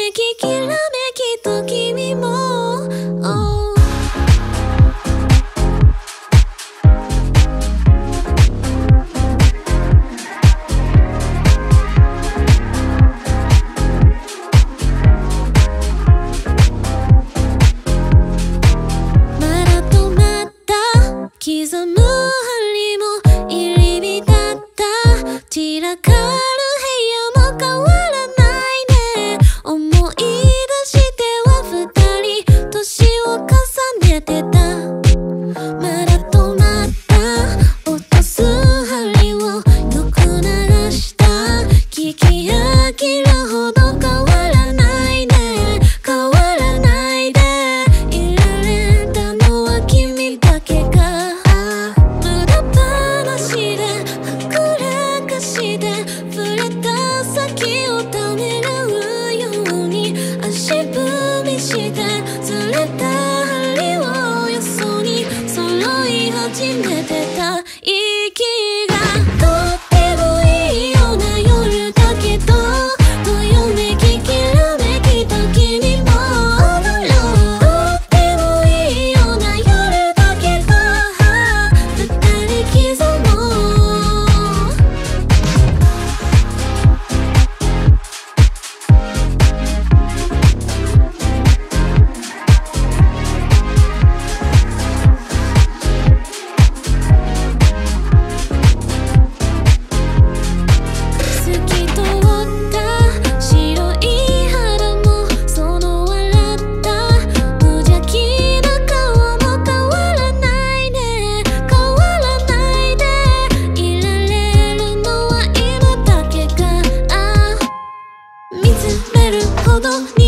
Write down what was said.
めききらめきと君も、oh刻む針も入り浸った散らかる部屋も変わらないね。思い出しては二人年を重ねてた。まだ止まった落とす針をよく流した。聞き飽きるほど変わらないね。変わらないでいられたのは君だけか。先をためらうように足踏みしてずれた針をよそに揃い始めてた。息がとってもいいような夜だけど、どよめききらめきと君も、とってもいいような夜だけど、二人刻もう。見つめるほどに